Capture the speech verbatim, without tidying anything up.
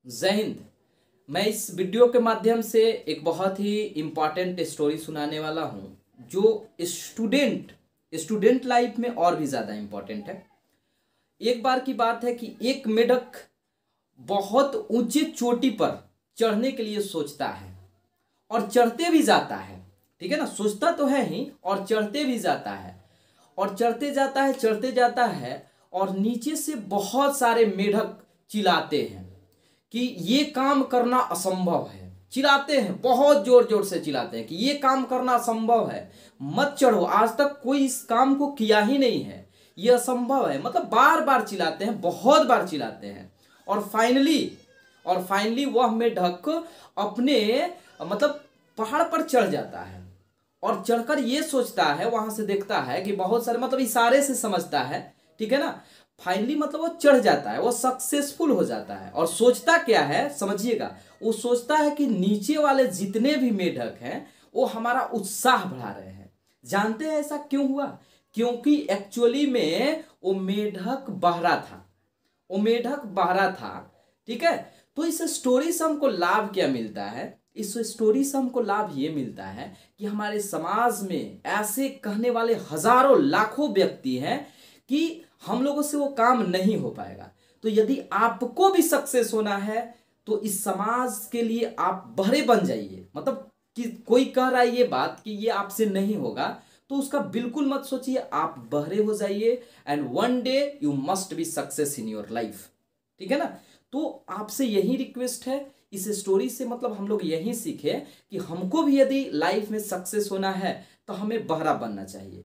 जय हिंद। मैं इस वीडियो के माध्यम से एक बहुत ही इम्पॉर्टेंट स्टोरी सुनाने वाला हूँ जो स्टूडेंट स्टूडेंट लाइफ में और भी ज़्यादा इम्पॉर्टेंट है। एक बार की बात है कि एक मेढक बहुत ऊंचे चोटी पर चढ़ने के लिए सोचता है और चढ़ते भी जाता है। ठीक है ना, सोचता तो है ही और चढ़ते भी जाता है और चढ़ते जाता है चढ़ते जाता है और नीचे से बहुत सारे मेढक चिल्लाते हैं कि ये काम करना असंभव है। चिल्लाते हैं, बहुत जोर जोर से चिल्लाते हैं कि ये काम करना असंभव है, मत चढ़ो, आज तक कोई इस काम को किया ही नहीं है, ये असंभव है। मतलब बार बार चिल्लाते हैं, बहुत बार चिल्लाते हैं और फाइनली और फाइनली वह मेढक अपने मतलब पहाड़ पर चढ़ जाता है और चढ़कर ये सोचता है, वहां से देखता है कि बहुत सारे मतलब इशारे से समझता है। ठीक है ना, फाइनली मतलब वो चढ़ जाता है, वो सक्सेसफुल हो जाता है और सोचता क्या है समझिएगा, वो सोचता है कि नीचे वाले जितने भी मेढक हैं वो हमारा उत्साह बढ़ा रहे हैं। जानते हैं ऐसा क्यों हुआ? क्योंकि एक्चुअली में वो मेढक बहरा था, वो मेढक बहरा था। ठीक है, तो इस स्टोरी से हमको लाभ क्या मिलता है? इस स्टोरी से हमको लाभ ये मिलता है कि हमारे समाज में ऐसे कहने वाले हजारों लाखों व्यक्ति हैं कि हम लोगों से वो काम नहीं हो पाएगा। तो यदि आपको भी सक्सेस होना है तो इस समाज के लिए आप बहरे बन जाइए। मतलब कि कोई कह रहा है ये बात कि ये आपसे नहीं होगा तो उसका बिल्कुल मत सोचिए, आप बहरे हो जाइए and one day you must be success in your life. ठीक है ना, तो आपसे यही रिक्वेस्ट है, इस स्टोरी से मतलब हम लोग यही सीखे कि हमको भी यदि लाइफ में सक्सेस होना है तो हमें बहरा बनना चाहिए।